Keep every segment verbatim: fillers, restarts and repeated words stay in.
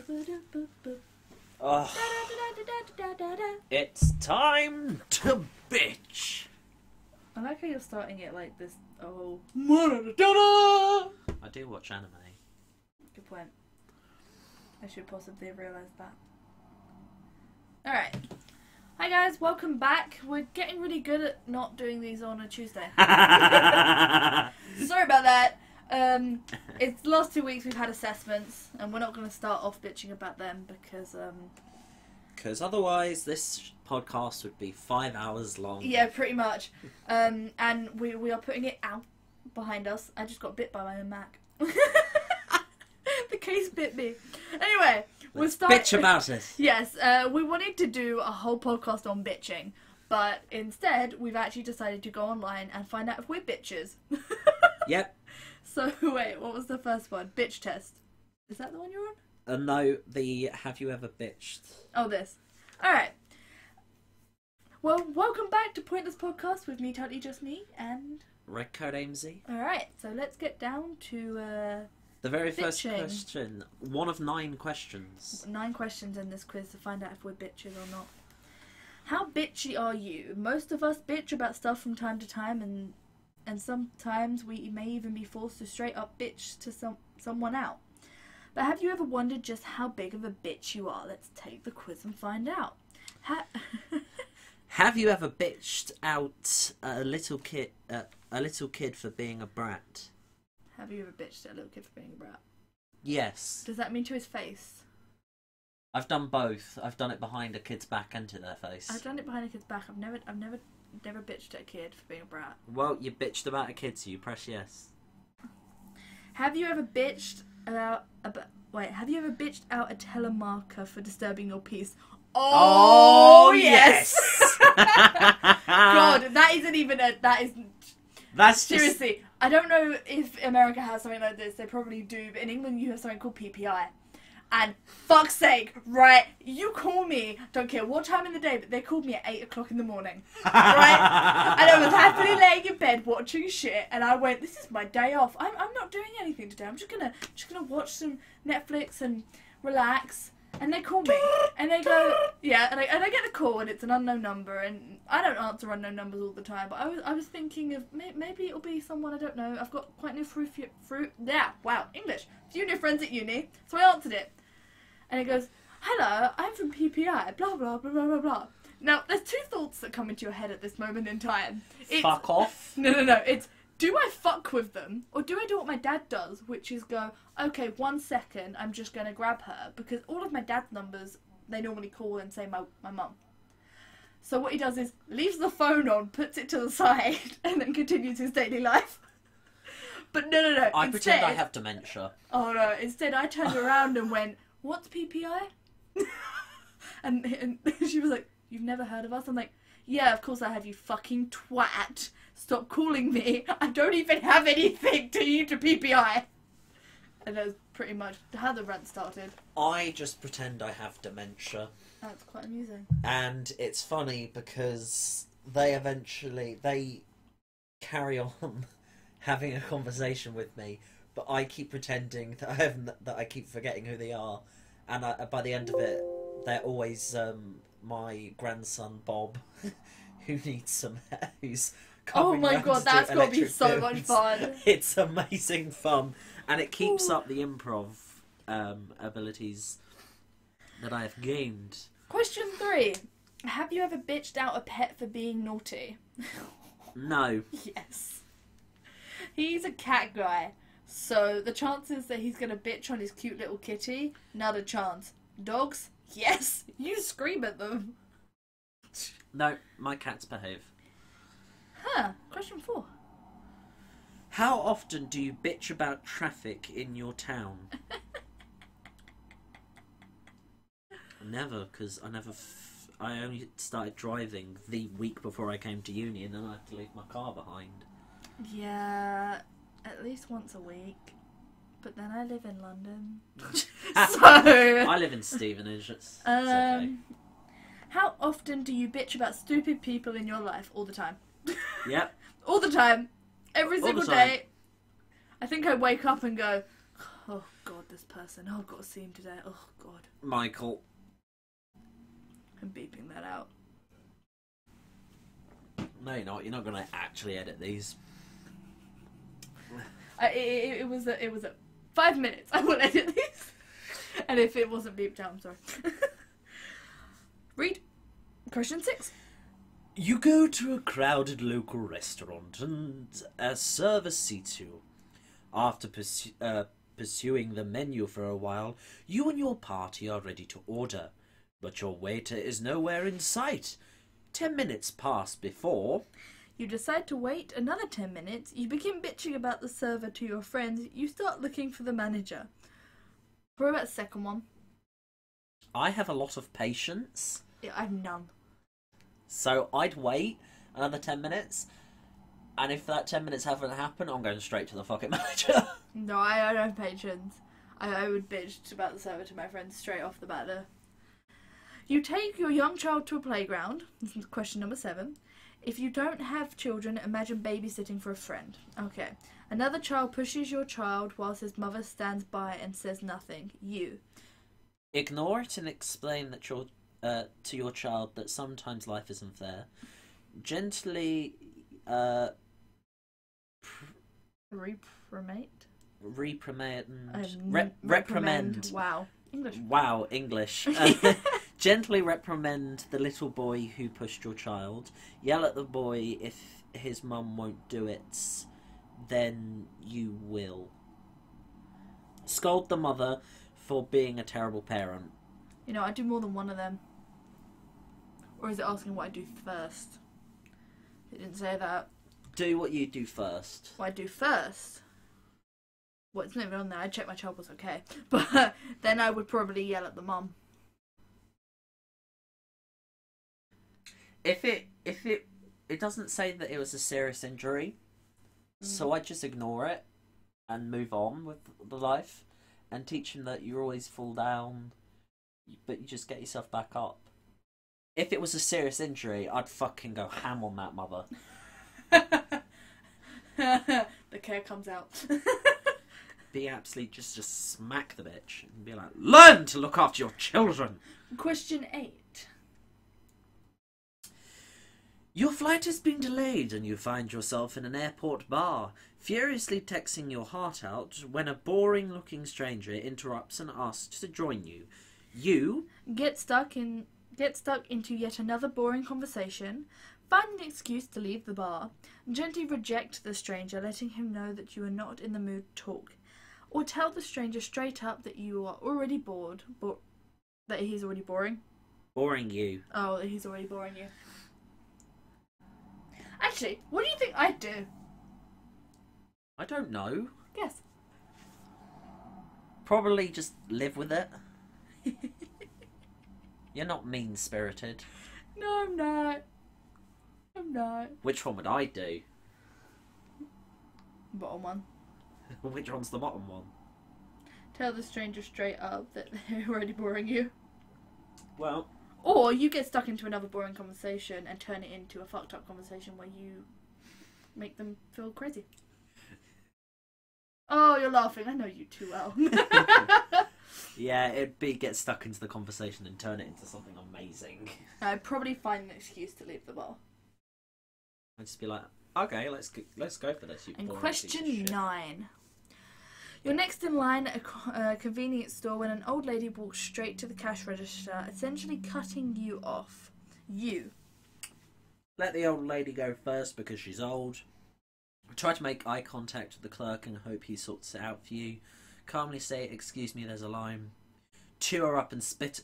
Oh, it's time to bitch. I like how you're starting it like this. Oh, I do watch anime. good point. I should possibly have realised that. Alright. Hi guys, welcome back. We're getting really good at not doing these on a Tuesday. Sorry about that. Um, it's the last two weeks we've had assessments, and we're not going to start off bitching about them because... um, Because otherwise this podcast would be five hours long. Yeah, pretty much. Um, and we, we are putting it out behind us. I just got bit by my own Mac. The case bit me. Anyway, we'll Let's start... bitch about it. Yes, uh, we wanted to do a whole podcast on bitching, but instead we've actually decided to go online and find out if we're bitches. Yep. So, wait, what was the first one? Bitch test. Is that the one you're on? Uh, no, the have you ever bitched? Oh, this. Alright. Well, welcome back to Pointless Podcast with me, TotallyJustMe, and... Redcoat Amezy. Alright, so let's get down to, uh... The very first bitching. question. One of nine questions. Nine questions in this quiz to find out if we're bitches or not. How bitchy are you? Most of us bitch about stuff from time to time, and and sometimes we may even be forced to straight up bitch to some someone out. But have you ever wondered just how big of a bitch you are? Let's take the quiz and find out. Ha- Have you ever bitched out a little kid, uh, a little kid for being a brat? Have you ever bitched at a little kid for being a brat? Yes. Does that mean to his face? I've done both. I've done it behind a kid's back and to their face. I've done it behind a kid's back. I've never, I've never, never bitched at a kid for being a brat. Well, you bitched about a kid, so you press yes. Have you ever bitched about, about wait, have you ever bitched out a telemarketer for disturbing your peace? Oh, yes! God, that isn't even a, that is, That's seriously, just... I don't know if America has something like this, they probably do, but in England you have something called P P I. And fuck's sake, right, you call me, don't care what time in the day, but they called me at eight o'clock in the morning, right? And I was happily laying in bed watching shit, and I went, this is my day off, I'm, I'm not doing anything today, I'm just gonna, just gonna watch some Netflix and relax. And they call me, and they go, yeah, and I, and I get the call, and it's an unknown number, and I don't answer unknown numbers all the time, but I was I was thinking of, may, maybe it'll be someone I don't know. I've got quite new fruit, fruit, yeah, wow, English, few new friends at uni, so I answered it. And it goes, hello, I'm from P P I, blah, blah, blah, blah, blah, blah. Now, there's two thoughts that come into your head at this moment in time. It's, fuck off. No, no, no, it's, do I fuck with them, or do I do what my dad does, which is go, okay, one second, I'm just going to grab her, because all of my dad's numbers, they normally call and say my, my mum. So what he does is, leaves the phone on, puts it to the side, and then continues his daily life. But no, no, no, I instead, pretend I have dementia. Oh no, instead I turned around and went, what's P P I? and, and she was like, you've never heard of us? I'm like, yeah, of course I have, you fucking twat. Stop calling me. I don't even have anything to you to P P I. And that's pretty much how the rant started. I just pretend I have dementia. That's quite amusing. And it's funny because they eventually, they carry on having a conversation with me, but I keep pretending that I haven't, that I keep forgetting who they are. And I, by the end of it, they're always um, my grandson Bob, who needs some, who's oh my around god, to that's do got to be electric so films. much fun. It's amazing fun, and it keeps Ooh. up the improv um, abilities that I have gained. Question three. Have you ever bitched out a pet for being naughty? No. Yes. He's a cat guy, so the chances that he's going to bitch on his cute little kitty, not a chance. Dogs? Yes. You scream at them. No, my cats behave. Huh. Question four. How often do you bitch about traffic in your town? Never, because I never... F I only started driving the week before I came to uni, and then I had to leave my car behind. Yeah, at least once a week. But then I live in London. So... I live in Stevenage. It's, it's um, okay. How often do you bitch about stupid people in your life? All the time. Yep. All the time. Every All single the time. day. I think I wake up and go, oh God, this person. Oh, I've got to see him today. Oh, God. Michael. I'm beeping that out. No, you're not. You're not going to actually edit these. I, it, it was a, it was a five minutes. I will edit these. And if it wasn't beeped out, I'm sorry. Read. Question six. You go to a crowded local restaurant and a server seats you. After pursu- uh, pursuing the menu for a while, you and your party are ready to order, but your waiter is nowhere in sight. Ten minutes pass before... You decide to wait another ten minutes, you begin bitching about the server to your friends, you start looking for the manager. What about the second one? I have a lot of patience. Yeah, I have none. So I'd wait another ten minutes, and if that ten minutes haven't happened, I'm going straight to the fucking manager. No, I, I don't have patience. I, I would bitch about the server to my friends straight off the bat there. You take your young child to a playground. This is question number seven. If you don't have children, imagine babysitting for a friend. Okay. Another child pushes your child whilst his mother stands by and says nothing. You. Ignore it and explain that you're, uh, to your child that sometimes life isn't fair. Gently uh, pr- Reprimate? reprimand... Um, Re- reprimand. reprimand. Wow. English. Wow, English. Uh, gently reprimand the little boy who pushed your child. Yell at the boy if his mum won't do it. Then you will. Scold the mother for being a terrible parent. You know, I do more than one of them. Or is it asking what I do first? It didn't say that. Do what you do first. What I do first? Well, it's not even on there. I checked my child was okay. But then I would probably yell at the mum. If it if it it doesn't say that it was a serious injury, mm. so I just ignore it and move on with the life and teach him that you always fall down, but you just get yourself back up. If it was a serious injury, I'd fucking go ham on that mother. The care comes out. Be absolutely just just smack the bitch and be like, learn to look after your children. Question eight. Your flight has been delayed and you find yourself in an airport bar, furiously texting your heart out when a boring-looking stranger interrupts and asks to join you. You get stuck in get stuck into yet another boring conversation. Find an excuse to leave the bar. Gently reject the stranger, letting him know that you are not in the mood to talk. Or tell the stranger straight up that you are already bored, bo- that he's already boring. Boring you. Oh, that he's already boring you. Actually, what do you think I'd do? I don't know. Guess. Probably just live with it. You're not mean-spirited. No, I'm not. I'm not. Which one would I do? Bottom one. Which one's the bottom one? Tell the stranger straight up that they're already boring you. Well... Or you get stuck into another boring conversation and turn it into a fucked up conversation where you make them feel crazy. Oh, you're laughing. I know you too well. Yeah, it'd be get stuck into the conversation and turn it into something amazing. I'd probably find an excuse to leave the bar. I'd just be like, okay, let's go, let's go for this. You And boring piece of question shit. nine. You're next in line at a co- uh, convenience store when an old lady walks straight to the cash register, essentially cutting you off. You. Let the old lady go first because she's old. Try to make eye contact with the clerk and hope he sorts it out for you. Calmly say, excuse me, there's a line. Chew her up and spit.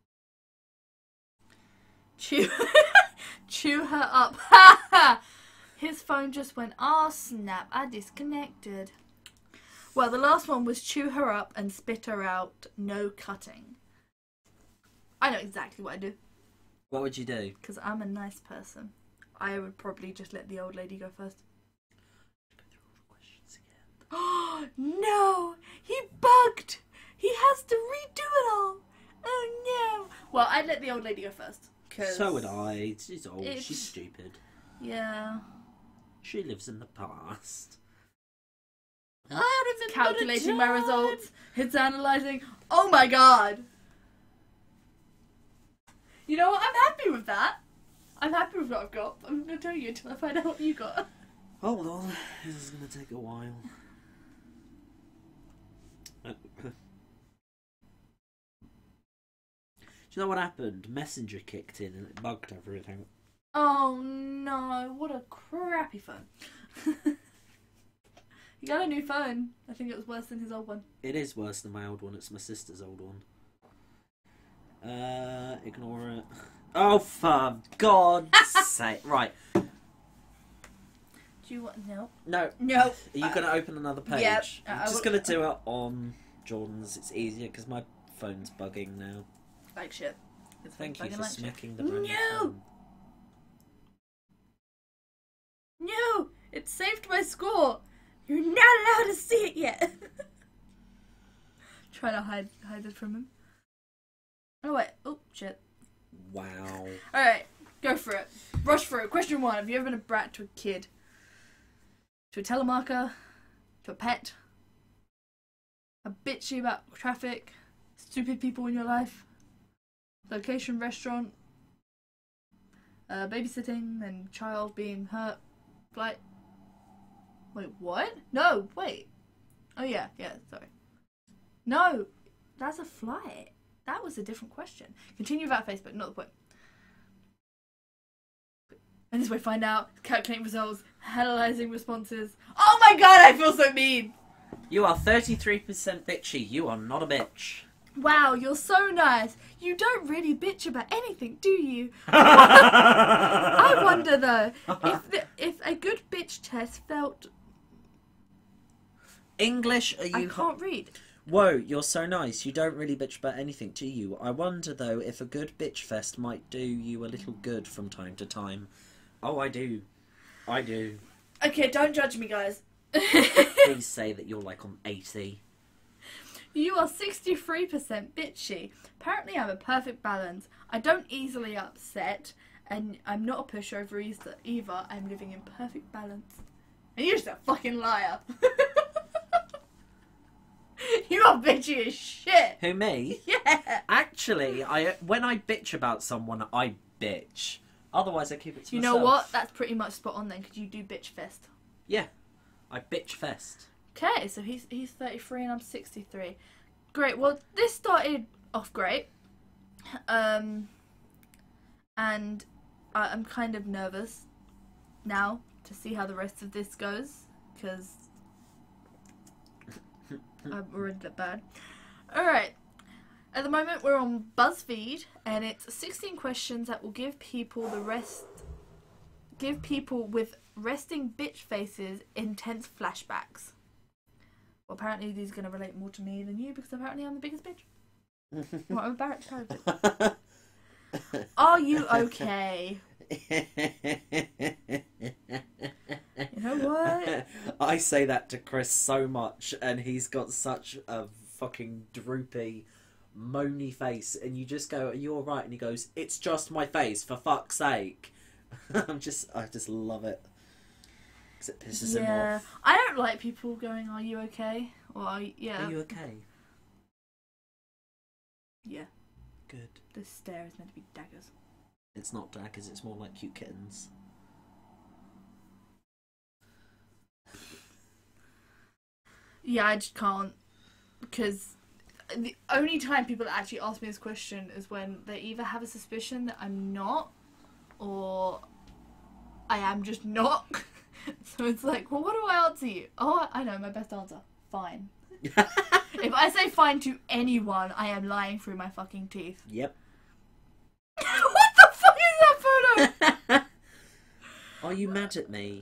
Chew, chew her up. Ha ha! His phone just went, oh snap, I disconnected. Well, the last one was chew her up and spit her out, no cutting. I know exactly what I do. What would you do? Because I'm a nice person. I would probably just let the old lady go first. Go through all the questions again. Oh, no! He bugged! He has to redo it all! Oh, no! Well, I'd let the old lady go first. Cause So would I. She's old. it's- She's stupid. Yeah. She lives in the past. I It's calculating my results. It's analysing. Oh my god! You know what? I'm happy with that. I'm happy with what I've got. I'm going to tell you until I find out what you got. Hold on. This is going to take a while. Do you know what happened? Messenger kicked in and it bugged everything. Oh no, what a crappy phone. You got a new phone. I think it was worse than his old one. It is worse than my old one. It's my sister's old one. Uh, ignore it. Oh, for God's sake. Right. Do you want... No. No. No. Are you uh, going to open another page? Yep. I'm I just will... going to do it on Jordan's. It's easier because my phone's bugging now. Like shit. It's Thank you for like smacking shit. the brand new No! phone. No! It saved my score! You're not allowed to see it yet! Trying to hide, hide it from him. Oh wait. Oh, shit. Wow. Alright, go for it. Rush through it. Question one. Have you ever been a brat to a kid? To a telemarker? To a pet? A bitchy about traffic? Stupid people in your life? Location, restaurant? Uh, babysitting, then child being hurt? Flight? Wait, what? No, wait. Oh yeah, yeah, sorry. No, that's a flight. That was a different question. Continue about Facebook, not the point. And this way, find out, calculating results, analysing responses. Oh my god, I feel so mean! You are thirty-three percent bitchy. You are not a bitch. Wow, you're so nice. You don't really bitch about anything, do you? I wonder though, if the, if a good bitch test felt... English, are you... I can't read. Whoa, you're so nice. You don't really bitch about anything, do you? I wonder, though, if a good bitch fest might do you a little good from time to time. Oh, I do. I do. Okay, don't judge me, guys. Please say that you're, like, on eighty. You are sixty-three percent bitchy. Apparently I'm a perfect balance. I don't easily upset, and I'm not a pushover either. I'm living in perfect balance. And you're just a fucking liar. You are bitchy as shit. Who, me? Yeah. Actually, I when I bitch about someone, I bitch. Otherwise, I keep it to you myself. You know what? That's pretty much spot on then, because you do bitch fest. Yeah. I bitch fest. Okay, so he's he's thirty-three and I'm sixty-three. Great. Well, this started off great. Um, and I, I'm kind of nervous now to see how the rest of this goes, because I'm already that bad. Alright. At the moment we're on BuzzFeed and it's sixteen questions that will give people the rest give people with resting bitch faces intense flashbacks. Well, apparently these are going to relate more to me than you because apparently I'm the biggest bitch. Well, I'm a Barrett character. Are you okay? You know what? I say that to Chris so much, and he's got such a fucking droopy, moany face, and you just go, "Are you all right?" And he goes, "It's just my face, for fuck's sake." I'm just, I just love it because it pisses yeah. him off. I don't like people going, "Are you okay?" Or are you, yeah. Are you okay? Yeah. Good. The stare is meant to be daggers. It's not daggers. It's more like cute kittens. Yeah, I just can't, because the only time people actually ask me this question is when they either have a suspicion that I'm not, or I am just not. So it's like, well, what do I answer you? Oh, I know my best answer. Fine. If I say fine to anyone, I am lying through my fucking teeth. Yep. What the fuck is that photo? Are you mad at me?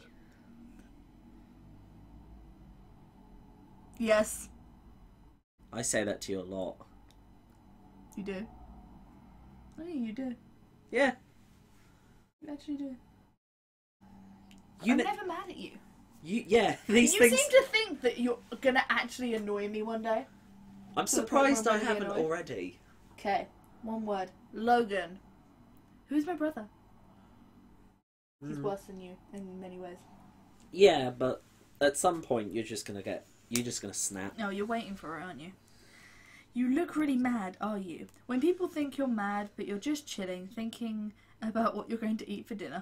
Yes. I say that to you a lot. You do. Oh, yeah, you do. Yeah. You actually do. You I'm ne- never mad at you. You yeah. These you things. seem to think that you're gonna actually annoy me one day. I'm surprised I haven't already. Okay, one word. Logan. Who's my brother? He's Mm. worse than you in many ways. Yeah, but at some point you're just gonna get You're just gonna snap. No, you're waiting for it, aren't you? You look really mad, are you? When people think you're mad, but you're just chilling, thinking about what you're going to eat for dinner.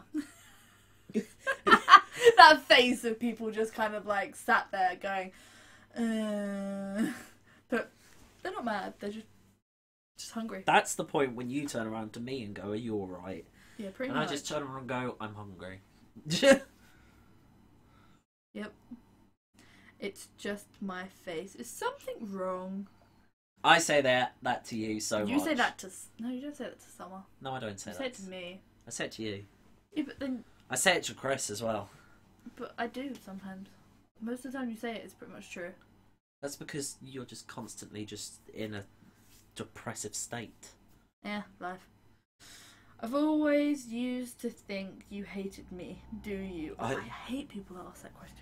That face of people just kind of like sat there going, uh... but they're not mad. They're just just hungry. That's the point when you turn around to me and go, "Are you all right?" Yeah, pretty and much. I just turn around and go, "I'm hungry." Yep. It's just my face. Is something wrong? I say that that to you so You much. say that to... No, you don't say that to Summer. No, I don't say You that. say it to me. I say it to you. Yeah, but then... I say it to Chris as well. But I do sometimes. Most of the time you say it, it's pretty much true. That's because you're just constantly just in a depressive state. Yeah, life. I've always used to think you hated me. Do you? Oh, I- I hate people that ask that question.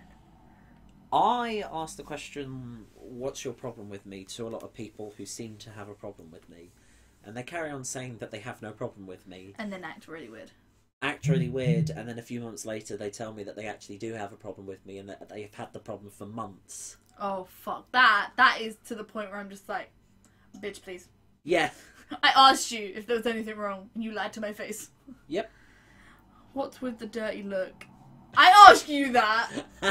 I asked the question, "What's your problem with me?" to a lot of people who seem to have a problem with me. And they carry on saying that they have no problem with me. And then act really weird. Act really weird, and then a few months later they tell me that they actually do have a problem with me and that they've had the problem for months. Oh, fuck. That, that is to the point where I'm just like, bitch, please. Yeah. I asked you if there was anything wrong, and you lied to my face. Yep. What's with the dirty look? I asked you that!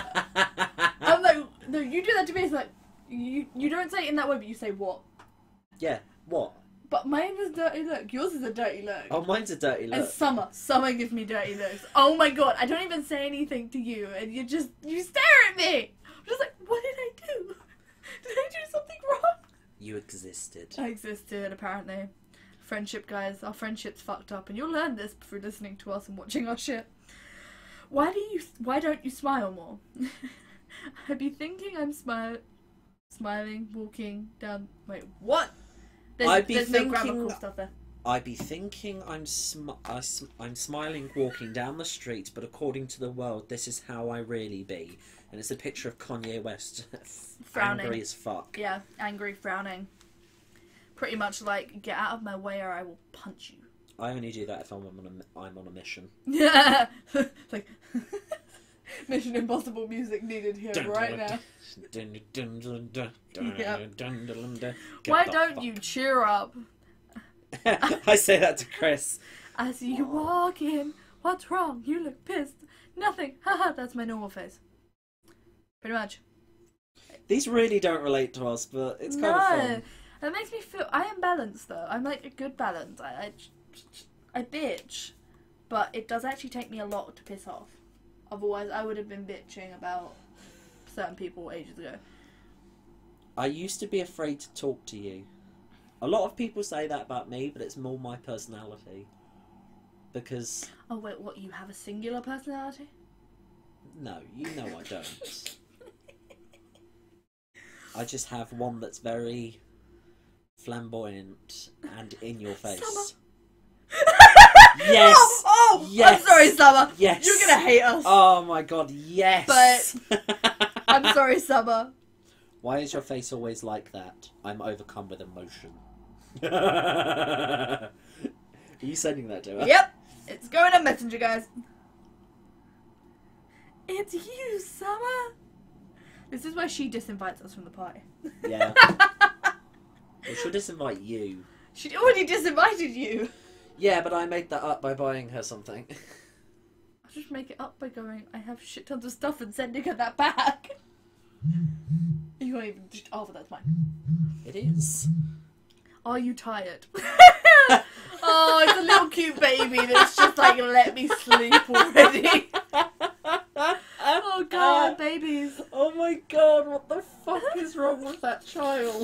I'm like, no, you do that to me, it's like, you, you don't say it in that way, but you say what? Yeah. What? But mine was dirty look. Yours is a dirty look. Oh, mine's a dirty look. And Summer. Summer gives me dirty looks. Oh my god, I don't even say anything to you, and you just, you stare at me! I'm just like, what did I do? Did I do something wrong? You existed. I existed, apparently. Friendship, guys. Our friendship's fucked up, and you'll learn this through listening to us and watching our shit. Why do you, why don't you smile more? I'd be thinking I'm smile, smiling, walking down, wait, what? There's, I'd be there's thinking, no grammatical stuff there. I'd be thinking I'm sm- I sm- I'm smiling walking down the street, but according to the world, this is how I really be. And it's a picture of Kanye West, Frowning. angry as fuck. Yeah, angry, frowning. Pretty much like, get out of my way or I will punch you. I only do that if I'm on a, I'm on a mission. Yeah, like Mission Impossible music needed here right now. Why don't you cheer up? I say that to Chris. I see you walk in. What's wrong? You look pissed. Nothing. Haha, that's my normal face. Pretty much. These really don't relate to us, but it's kind no, of fun. It makes me feel. I am balanced though. I'm like a good balance. I, I, I bitch, but it does actually take me a lot to piss off. Otherwise, I would have been bitching about certain people ages ago. I used to be afraid to talk to you. A lot of people say that about me, but it's more my personality. Because... Oh wait, what, you have a singular personality? No, you know I don't. I just have one that's very flamboyant and in your face. Summer. Yes! Oh, oh yes! I'm sorry, Summer. Yes! You're gonna hate us. Oh my god, yes! But I'm sorry, Summer. Why is your face always like that? I'm overcome with emotion. Are you sending that to her? Yep. It's going on Messenger, guys. It's you, Summer. This is where she disinvites us from the party. Yeah. Well, she'll disinvite you. She already disinvited you. Yeah, but I made that up by buying her something. I'll just make it up by going, I have shit tons of stuff and sending her that back. You won't even just, oh, but that's mine. It is. Are you tired? Oh, it's a little cute baby that's just like, let me sleep already. Oh god, babies. Oh my god, what the fuck is wrong with that child?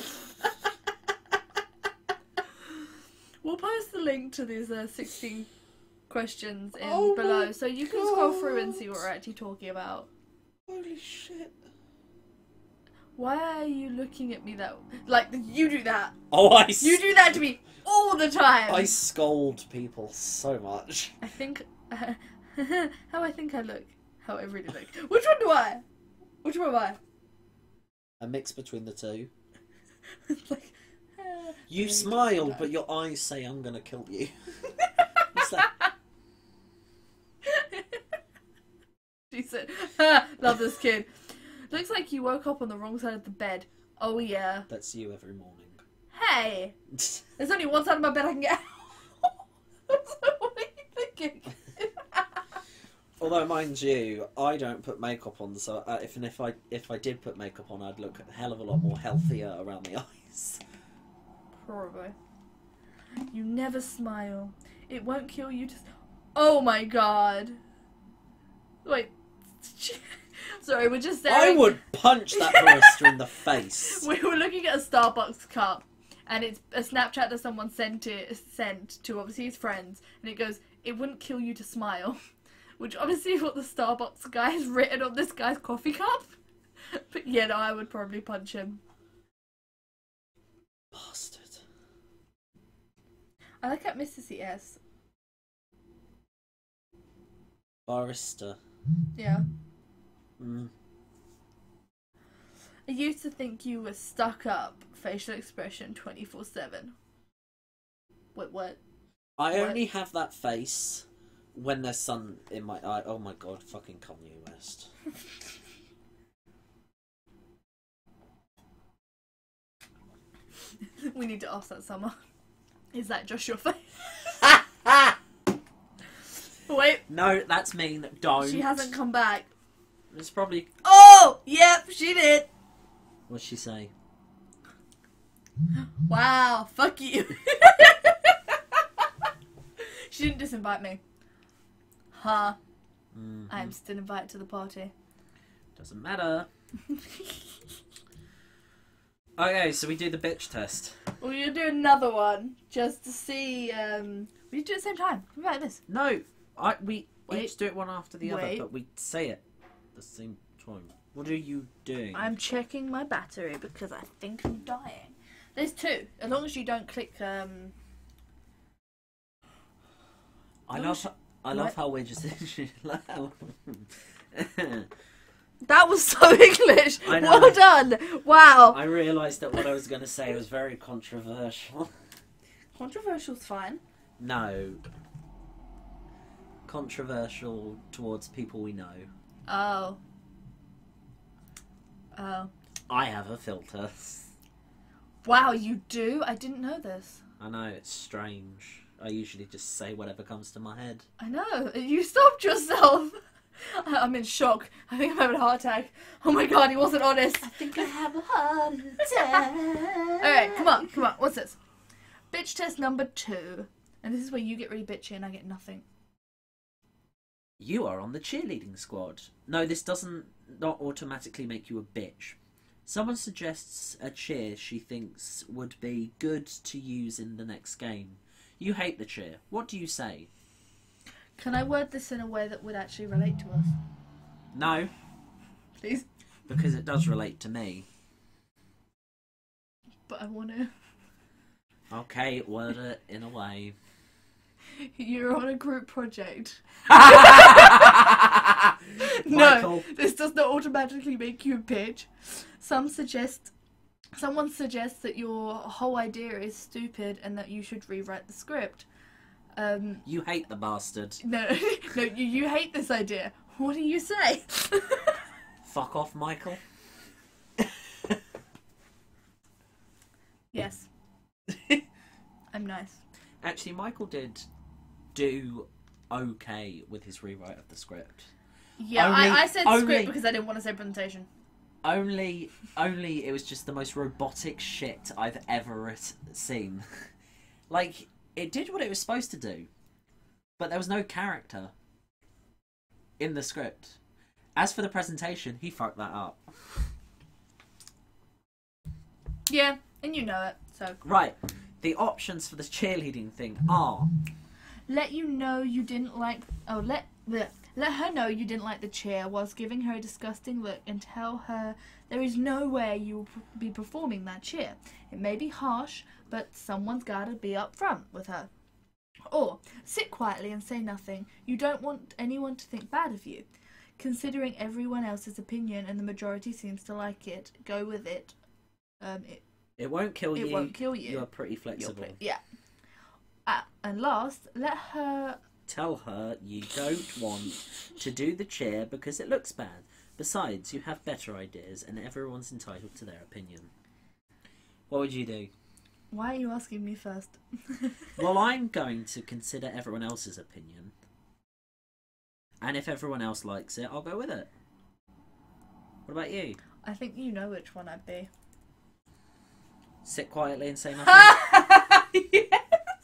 We'll post the link to these uh, sixteen questions in Oh below, my so you can scroll through and God. see what we're actually talking about. Holy shit. Why are you looking at me that like you do that? Oh, I, s- You do that to me all the time. I scold people so much. I think uh, how I think I look, how I really look. Which one do I? Which one am I? A mix between the two. It's like, uh, You really smiled, don't but your eyes say I'm gonna kill you. What's that? She said, ah, love this kid. Looks like you woke up on the wrong side of the bed. Oh yeah. That's you every morning. Hey! There's only one side of my bed I can get out. So what are you thinking? Although, mind you, I don't put makeup on, so uh, if and if I if I did put makeup on, I'd look a hell of a lot more healthier around the eyes. Probably. You never smile. It won't kill you to... Oh my god. Wait. Sorry, we're just saying... I would punch that barista in the face. We were looking at a Starbucks cup, and it's a Snapchat that someone sent it sent to obviously his friends, and it goes, "It wouldn't kill you to smile," which obviously is what the Starbucks guy has written on this guy's coffee cup. But yeah, no, I would probably punch him. Bastard. I like that Mister C S. Barista. Yeah. Mm. I used to think you were stuck up. Facial expression twenty-four seven. Wait, what? I What? only have that face when there's sun in my eye. Oh my god, fucking Kanye West. We need to ask that summer. Is that just your face? Wait. No, that's mean. Don't. She hasn't come back. It's probably... Oh! Yep, she did. What'd she say? Wow, fuck you. She didn't disinvite me. Huh. Mm-hmm. I'm still invited to the party. Doesn't matter. Okay, so we do the bitch test. We're gonna do another one just to see. Um, we do it at the same time. Come back this. No, I we Wait. each do it one after the other, Wait. but we say it at the same time. What are you doing? I'm checking my battery because I think I'm dying. There's two. As long as you don't click. Um, I Oh, love. sh- I love what? how we're just. that was so English. I know. Well done. Wow. I realised that what I was going to say was very controversial. Controversial's fine. No. Controversial towards people we know. Oh. Oh. I have a filter. Wow, you do? I didn't know this. I know, it's strange. I usually just say whatever comes to my head. I know. You stopped yourself. I- I'm in shock. I think I'm having a heart attack. Oh my god, he wasn't honest. I think I have a heart attack. Alright, come on, come on. What's this? Bitch test number two. And this is where you get really bitchy and I get nothing. You are on the cheerleading squad. No, this doesn't not automatically make you a bitch. Someone suggests a cheer she thinks would be good to use in the next game. You hate the cheer. What do you say? Can I word this in a way that would actually relate to us? No, Please? because it does relate to me. But I want to. Okay, word it in a way. You're on a group project. Michael. No, this does not automatically make you a bitch. Some suggest, someone suggests that your whole idea is stupid and that you should rewrite the script. Um, You hate the bastard. no, no, you, you hate this idea. What do you say? Fuck off, Michael. Yes. I'm nice. Actually, Michael did do okay with his rewrite of the script. Yeah, Only- I, I said only- script because I didn't want to say presentation. Only, only it was just the most robotic shit I've ever seen. Like, it did what it was supposed to do, but there was no character in the script. As for the presentation, he fucked that up. Yeah, and you know it, so. Right, the options for the cheerleading thing are... Let you know you didn't like... Oh, let... Bleh. Let her know you didn't like the cheer whilst giving her a disgusting look and tell her there is no way you will p- be performing that cheer. It may be harsh, but someone's gotta be upfront with her. Or, sit quietly and say nothing. You don't want anyone to think bad of you. Considering everyone else's opinion and the majority seems to like it, go with it. Um, it, It won't kill it you. won't kill you. You're pretty You're flexible. pre- yeah. Uh, and last, let her... Tell her you don't want to do the cheer because it looks bad. Besides, you have better ideas, and everyone's entitled to their opinion. What would you do? Why are you asking me first? Well, I'm going to consider everyone else's opinion. And if everyone else likes it, I'll go with it. What about you? I think you know which one I'd be. Sit quietly and say nothing? Yes!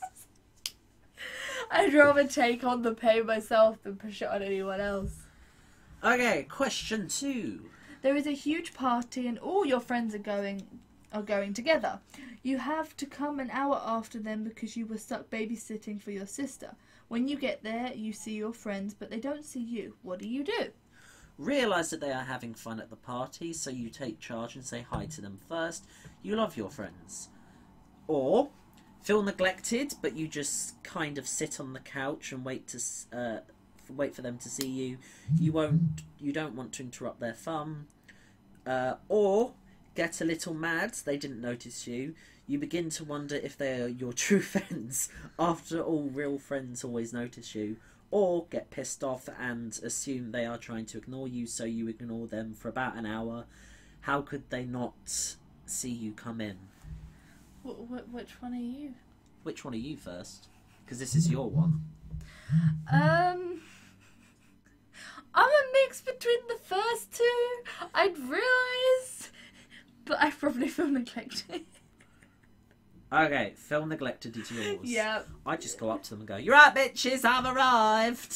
I'd rather take on the pain myself than push it on anyone else. Okay, question two. There is a huge party and all your friends are going are going together. You have to come an hour after them because you were stuck babysitting for your sister. When you get there, you see your friends, but they don't see you. What do you do? Realise that they are having fun at the party, so you take charge and say hi to them first. You love your friends. Or feel neglected, but you just kind of sit on the couch and wait to uh, wait for them to see you. You won't. You don't want to interrupt their fun. Uh, or get a little mad. They didn't notice you. You begin to wonder if they are your true friends. After all, real friends always notice you. Or get pissed off and assume they are trying to ignore you, so you ignore them for about an hour. How could they not see you come in? Wh- wh- which one are you? Which one are you first? Because this is your one. Um, I'm a mix between the first two. I'd realise, but I probably feel neglected. Okay, feel neglected is yours. Yeah. I just go up to them and go, "You're right, bitches, I've arrived."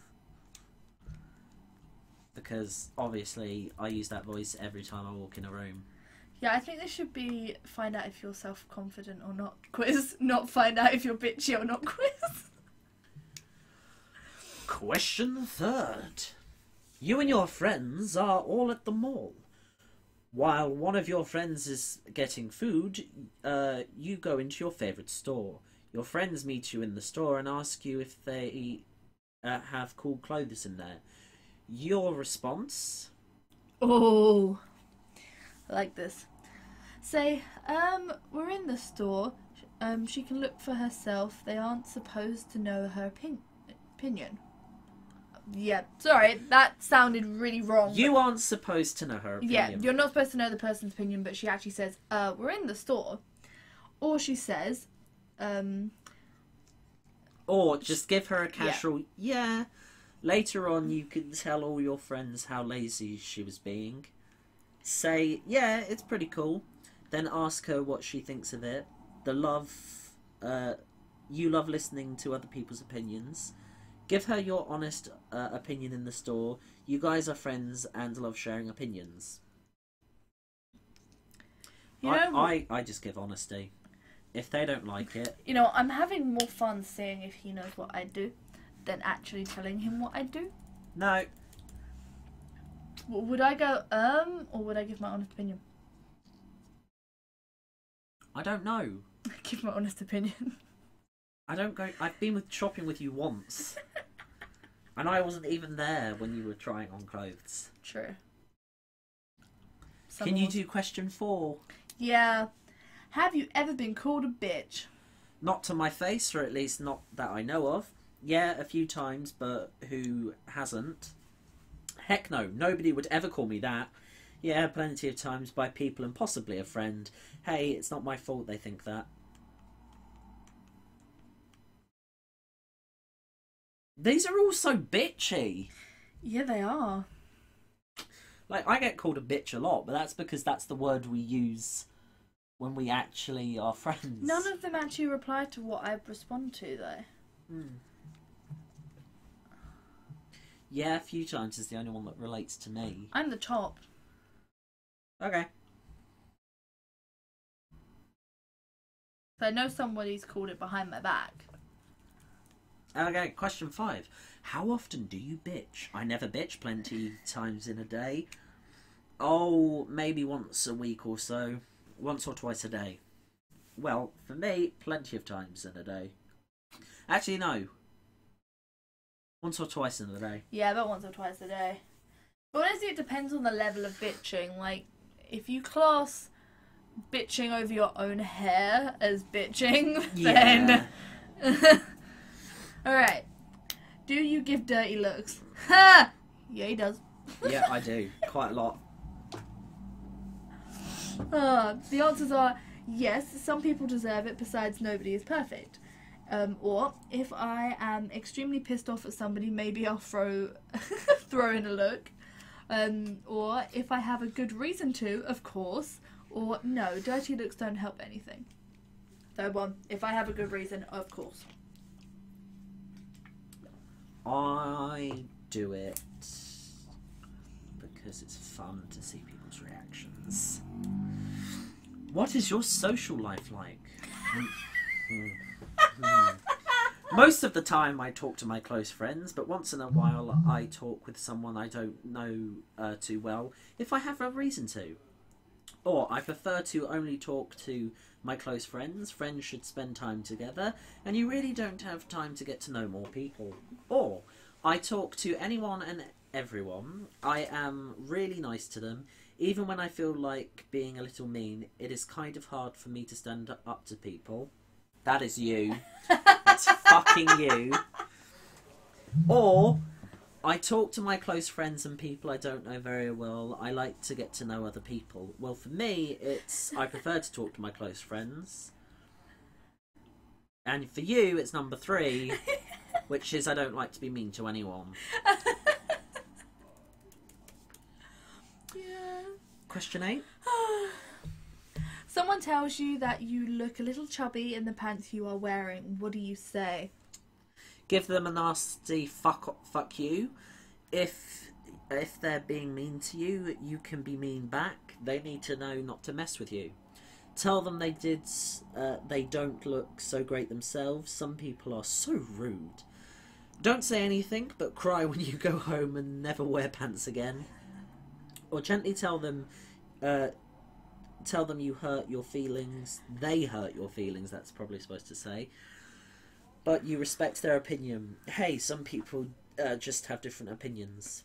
Because obviously I use that voice every time I walk in a room. Yeah, I think this should be find out if you're self-confident or not quiz, not find out if you're bitchy or not quiz. Question third. You and your friends are all at the mall. While one of your friends is getting food, uh, you go into your favourite store. Your friends meet you in the store and ask you if they uh, have cool clothes in there. Your response? Oh, I like this. Say, um, we're in the store. Um, she can look for herself. They aren't supposed to know her opin- opinion. Yeah, sorry, that sounded really wrong. You aren't supposed to know her opinion. Yeah, you're not supposed to know the person's opinion, but she actually says, uh, we're in the store. Or she says, um... Or just give her a casual, yeah. yeah. Later on, you can tell all your friends how lazy she was being. Say, yeah, it's pretty cool. Then ask her what she thinks of it. The love, uh, you love listening to other people's opinions. Give her your honest uh, opinion in the store. You guys are friends and love sharing opinions. You I, know, I, I just give honesty. If they don't like it... You know, I'm having more fun seeing if he knows what I do than actually telling him what I do. No. W- would I go, um, or would I give my honest opinion? I don't know. Give my honest opinion. I don't go... I've been with shopping with you once. And I wasn't even there when you were trying on clothes. True. Can you do question four? Yeah. Have you ever been called a bitch? Not to my face, or at least not that I know of. Yeah, a few times, but who hasn't? Heck no, nobody would ever call me that. Yeah, plenty of times by people and possibly a friend. Hey, it's not my fault they think that. These are all so bitchy. Yeah, they are. Like, I get called a bitch a lot, but that's because that's the word we use when we actually are friends. None of them actually reply to what I respond to, though. Hmm. Yeah, a few times is the only one that relates to me. I'm the top. Okay. So I know somebody's called it behind my back. Okay, question five. How often do you bitch? I never bitch plenty times in a day. Oh, maybe once a week or so. Once or twice a day. Well, for me, plenty of times in a day. Actually, no. Once or twice in a day. Yeah, about once or twice a day. But honestly, it depends on the level of bitching. Like, if you class bitching over your own hair as bitching, Yeah. then... Alright. Do you give dirty looks? Ha! Yeah, he does. Yeah, I do. Quite a lot. Uh, the answers are yes, some people deserve it, besides nobody is perfect. Um, or, if I am extremely pissed off at somebody, maybe I'll throw, throw in a look. Um, or, if I have a good reason to, of course. Or, no, dirty looks don't help anything. Third one, if I have a good reason, of course. I do it because it's fun to see people's reactions. What is your social life like? Most of the time I talk to my close friends, but once in a while I talk with someone I don't know uh, too well, if I have a reason to. Or I prefer to only talk to my close friends. Friends should spend time together, and you really don't have time to get to know more people. Or I talk to anyone and everyone. I am really nice to them. Even when I feel like being a little mean, it is kind of hard for me to stand up to people. That is you. That's fucking you. Or I talk to my close friends and people I don't know very well. I like to get to know other people. Well, for me, it's I prefer to talk to my close friends. And for you, it's number three, which is I don't like to be mean to anyone. Yeah. Question eight. Someone tells you that you look a little chubby in the pants you are wearing. What do you say? Give them a nasty fuck fuck you. If if they're being mean to you, you can be mean back. They need to know not to mess with you. Tell them they did. Uh, they don't look so great themselves. Some people are so rude. Don't say anything, but cry when you go home and never wear pants again. Or gently tell them. Uh, tell them you hurt your feelings. They hurt your feelings. That's probably supposed to say. But you respect their opinion. Hey, some people uh, just have different opinions.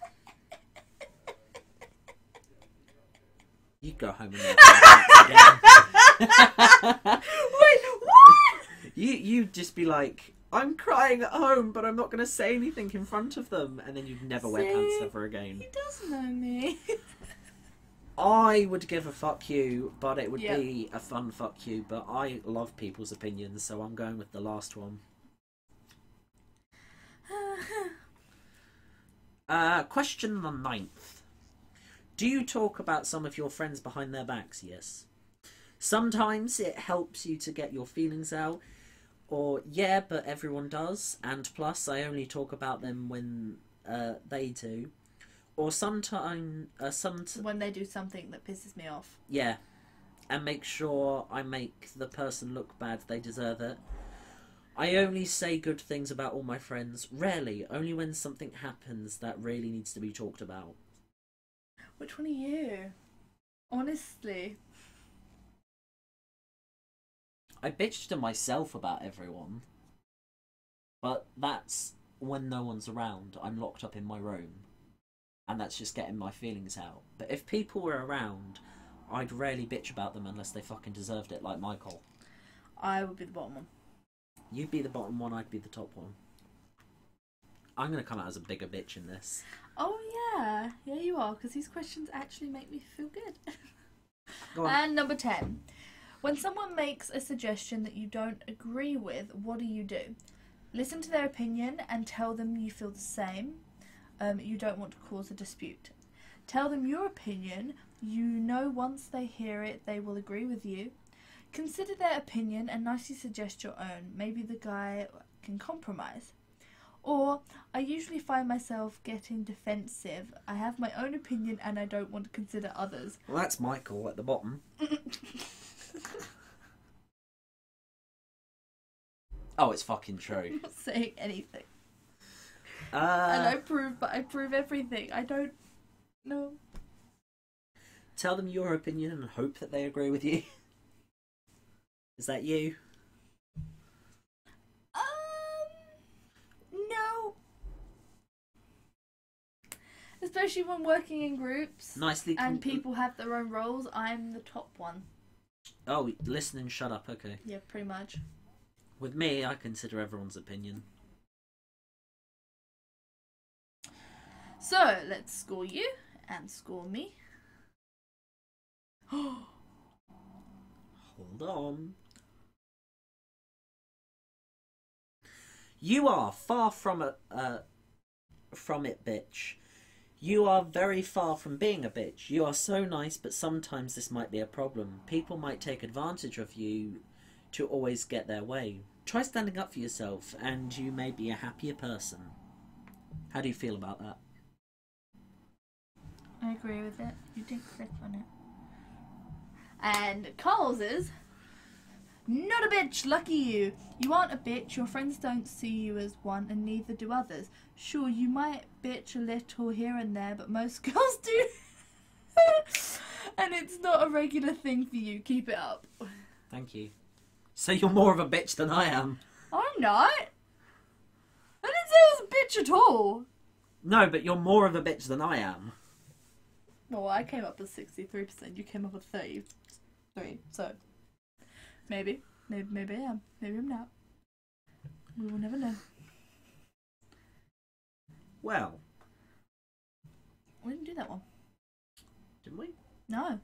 You go home and wear pants again. Wait, what? You you just be like, I'm crying at home, but I'm not going to say anything in front of them, and then you'd never wear pants See, ever again. He does know me. I would give a fuck you, but it would Yep. be a fun fuck you. But I love people's opinions, so I'm going with the last one. Uh, question the ninth. Do you talk about some of your friends behind their backs? Yes. Sometimes it helps you to get your feelings out. Or, yeah, but everyone does. And plus, I only talk about them when uh, they do. Or sometime, uh, some When they do something that pisses me off. yeah. And make sure I make the person look bad. They deserve it. I only say good things about all my friends. Rarely. Only when something happens that really needs to be talked about. Which one are you? Honestly. I bitched to myself about everyone. But that's when no one's around. I'm locked up in my room. And that's just getting my feelings out. But if people were around, I'd rarely bitch about them unless they fucking deserved it, like Michael. I would be the bottom one. You'd be the bottom one, I'd be the top one. I'm going to come out as a bigger bitch in this. Oh yeah, yeah you are, because these questions actually make me feel good. Go on. And number ten. When someone makes a suggestion that you don't agree with, what do you do? Listen to their opinion and tell them you feel the same. Um, you don't want to cause a dispute. Tell them your opinion. You know once they hear it, they will agree with you. Consider their opinion and nicely suggest your own. Maybe the guy can compromise. Or, I usually find myself getting defensive. I have my own opinion and I don't want to consider others. Well, that's Michael at the bottom. Oh, it's fucking true. I'm not saying anything. Uh, And I prove, but I prove everything. I don't know. Tell them your opinion and hope that they agree with you. Is that you? Um, no. Especially when working in groups Nicely. and com- people have their own roles, I'm the top one. Oh, listen and shut up. Okay. Yeah, pretty much. With me, I consider everyone's opinion. So, let's score you and score me. Hold on. You are far from a uh, from it, bitch. You are very far from being a bitch. You are so nice, but sometimes this might be a problem. People might take advantage of you to always get their way. Try standing up for yourself, and you may be a happier person. How do you feel about that? I agree with it. You did click on it. And Carl's is... Not a bitch, lucky you. You aren't a bitch, your friends don't see you as one, and neither do others. Sure, you might bitch a little here and there, but most girls do. And it's not a regular thing for you. Keep it up. Thank you. So you're more of a bitch than I am. I'm not. I didn't say I was a bitch at all. No, but you're more of a bitch than I am. Well, I came up with sixty-three percent. You came up with thirty-three. So, maybe. Maybe, maybe I am. Maybe I'm not. We will never know. Well. We didn't do that one. Didn't we? No.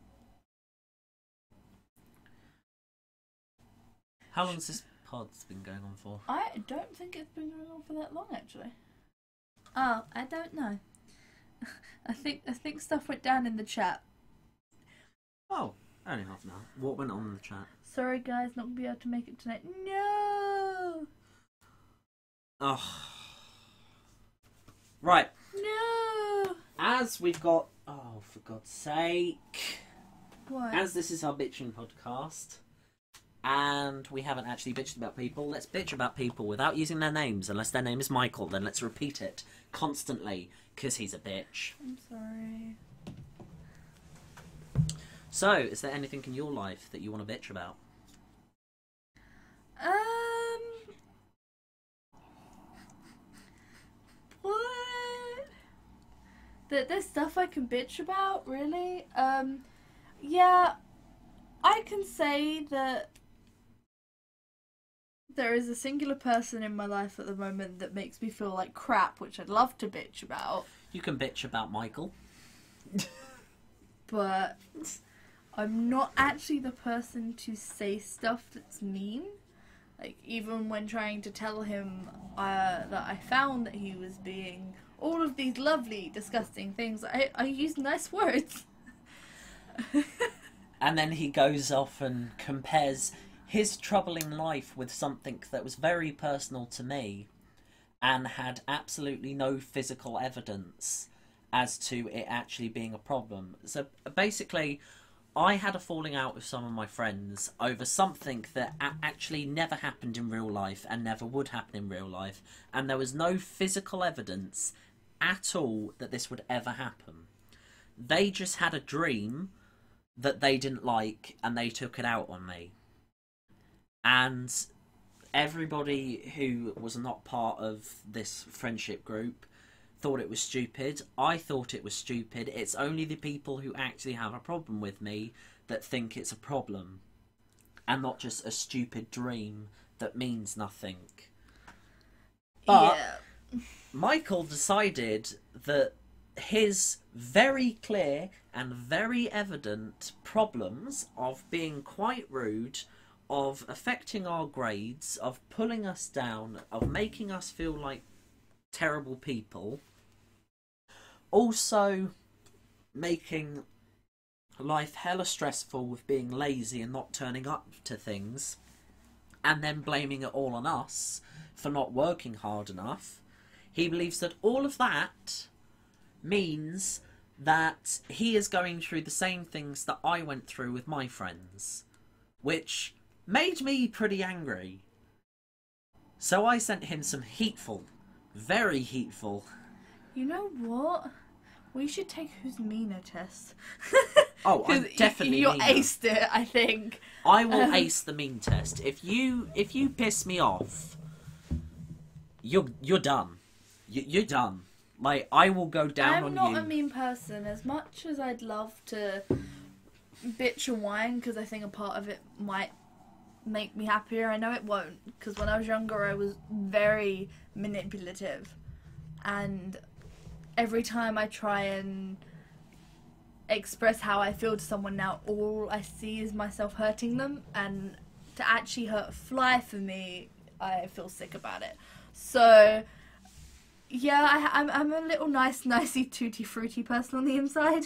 How long's this pod's been going on for? I don't think it's been going on for that long, actually. Oh, I don't know. I think I think stuff went down in the chat. Oh, only half an hour. What went on in the chat? Sorry, guys, not gonna be able to make it tonight. No. Oh. Right. No. As we've got, oh, for God's sake. What? As this is our bitching podcast, and we haven't actually bitched about people, let's bitch about people without using their names. Unless their name is Michael, then let's repeat it constantly, because he's a bitch. I'm sorry. So, is there anything in your life that you want to bitch about? Um... What? There, there's stuff I can bitch about, really. Um, yeah, I can say that there is a singular person in my life at the moment that makes me feel like crap, which I'd love to bitch about. You can bitch about Michael. But I'm not actually the person to say stuff that's mean. Like, even when trying to tell him uh, that I found that he was being all of these lovely, disgusting things, I, I use nice words. And then he goes off and compares his troubling life with something that was very personal to me and had absolutely no physical evidence as to it actually being a problem. So basically, I had a falling out with some of my friends over something that a- actually never happened in real life and never would happen in real life, and there was no physical evidence at all that this would ever happen. They just had a dream that they didn't like, and they took it out on me. And everybody who was not part of this friendship group thought it was stupid. I thought it was stupid. It's only the people who actually have a problem with me that think it's a problem, and not just a stupid dream that means nothing. But yeah. Michael decided that his very clear and very evident problems of being quite rude, of affecting our grades, of pulling us down, of making us feel like terrible people, also making life hella stressful with being lazy and not turning up to things, and then blaming it all on us for not working hard enough. He believes that all of that means that he is going through the same things that I went through with my friends, which made me pretty angry. So I sent him some hateful, very hateful. You know what? We should take who's meaner test. Oh, I'm definitely you meaner. aced it, I think. I will Um, ace the mean test. If you if you piss me off, you're you're done. You, you're done. Like, I will go down I'm on not you. a mean person. As much as I'd love to bitch and whine, because I think a part of it might make me happier, I know it won't. Because when I was younger, I was very manipulative. And every time I try and express how I feel to someone now, all I see is myself hurting them, and to actually hurt a fly for me, I feel sick about it. So yeah, I, I'm I'm a little nice, nicey, tutti fruity person on the inside,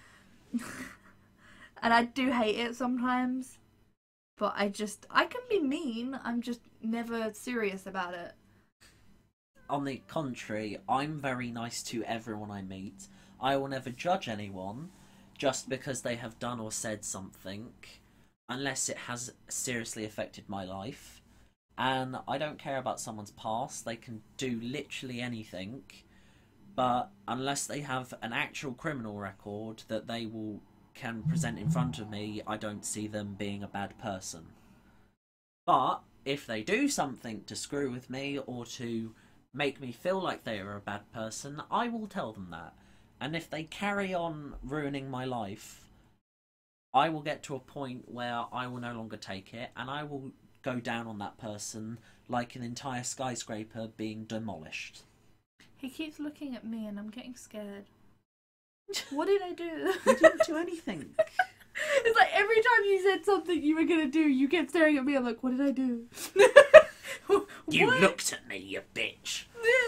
and I do hate it sometimes. But I just I can be mean. I'm just never serious about it. On the contrary, I'm very nice to everyone I meet. I will never judge anyone just because they have done or said something, unless it has seriously affected my life. And I don't care about someone's past. They can do literally anything, but unless they have an actual criminal record that they will can present in front of me, I don't see them being a bad person. But if they do something to screw with me or to make me feel like they are a bad person, I will tell them that. And if they carry on ruining my life, I will get to a point where I will no longer take it, and I will go down on that person like an entire skyscraper being demolished. He keeps looking at me and I'm getting scared. What did I do? You didn't do anything. It's like every time you said something you were going to do, you kept staring at me. I'm like, what did I do? You What? looked at me, you bitch.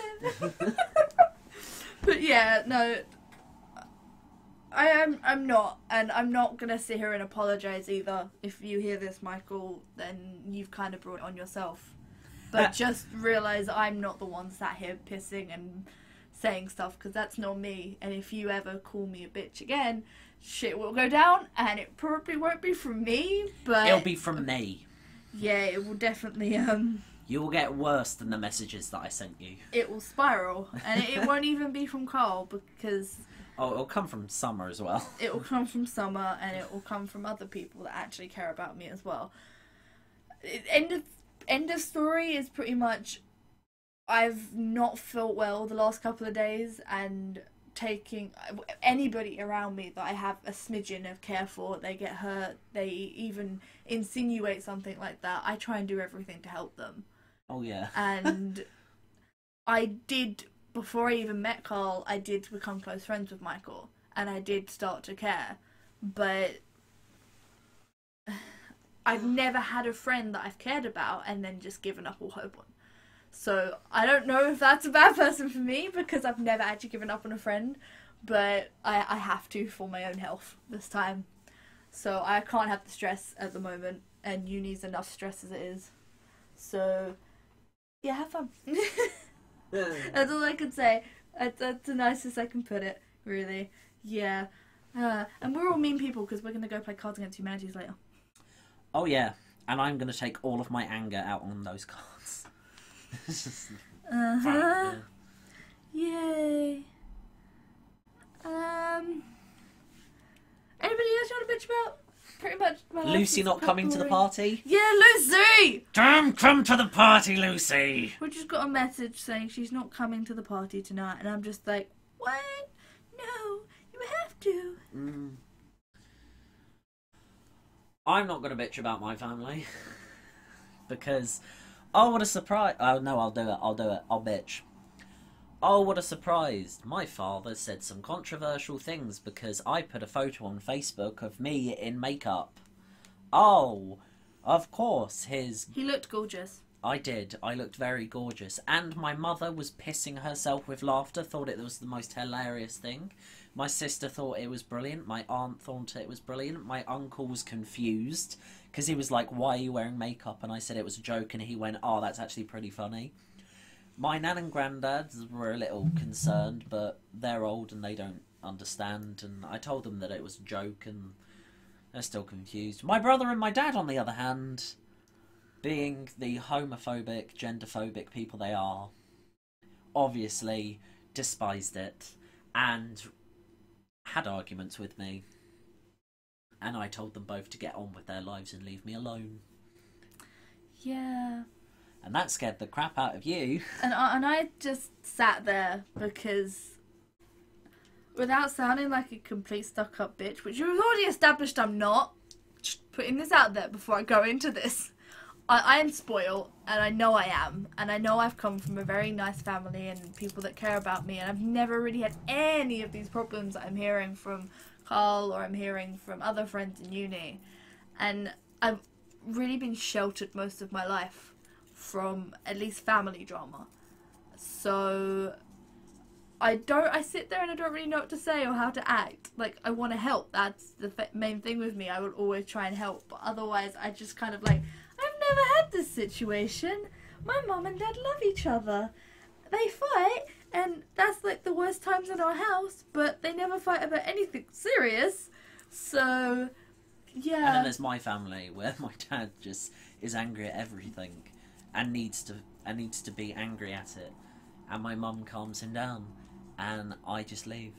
But yeah, no, I am. I'm not, and I'm not gonna sit here and apologise either. If you hear this, Michael, then you've kind of brought it on yourself. But Uh, just realise I'm not the one sat here pissing and saying stuff, because that's not me. And if you ever call me a bitch again, shit will go down, and it probably won't be from me, but It'll be from me. yeah, it will definitely um. You will get worse than the messages that I sent you. It will spiral, and it, it won't even be from Carl, because Oh, it'll come from Summer as well. it will come from Summer, and it will come from other people that actually care about me as well. It, end of end of story is pretty much, I've not felt well the last couple of days, and taking anybody around me that I have a smidgen of care for, they get hurt, they even insinuate something like that, I try and do everything to help them. Oh, yeah. And I did, before I even met Carl, I did become close friends with Michael, and I did start to care, but I've never had a friend that I've cared about and then just given up all hope on. So I don't know if that's a bad person for me, because I've never actually given up on a friend, but I, I have to for my own health this time. So I can't have the stress at the moment, and uni's enough stress as it is. So yeah, have fun. That's all I can say. That's, that's the nicest I can put it, really. Yeah. Uh, and we're all mean people, because we're going to go play Cards Against Humanities later. Oh, yeah. And I'm going to take all of my anger out on those cards. Uh-huh. Yay. Um. Anybody else you want to bitch about? Pretty much. My life Lucy is not quite coming to the boring. party? Yeah, Lucy! Don't come to the party, Lucy! We just got a message saying she's not coming to the party tonight, and I'm just like, what? No, you have to. Mm. I'm not going to bitch about my family. Because, oh, what a surprise. Oh, no, I'll do it. I'll do it. I'll bitch. Oh, what a surprise. My father said some controversial things because I put a photo on Facebook of me in makeup. Oh, of course, his... He looked gorgeous. I did. I looked very gorgeous. And my mother was pissing herself with laughter, thought it was the most hilarious thing. My sister thought it was brilliant. My aunt thought it was brilliant. My uncle was confused because he was like, why are you wearing makeup? And I said it was a joke, and he went, oh, that's actually pretty funny. My nan and granddads were a little concerned, but they're old and they don't understand. And I told them that it was a joke, and they're still confused. My brother and my dad, on the other hand, being the homophobic, genderphobic people they are, obviously despised it and had arguments with me. And I told them both to get on with their lives and leave me alone. Yeah. And that scared the crap out of you. And I, and I just sat there because, without sounding like a complete stuck-up bitch, which you've already established I'm not, just putting this out there before I go into this, I, I am spoiled, and I know I am, and I know I've come from a very nice family and people that care about me, and I've never really had any of these problems that I'm hearing from Carl or I'm hearing from other friends in uni. And I've really been sheltered most of my life from at least family drama. So I don't, I sit there and I don't really know what to say or how to act. Like, I want to help. That's the main thing with me. I would always try and help, but otherwise I just kind of like, I've never had this situation. My mum and dad love each other. They fight, and that's like the worst times in our house, but they never fight about anything serious. So, yeah. And then there's my family, where my dad just is angry at everything and needs to and needs to be angry at it. And my mum calms him down, and I just leave.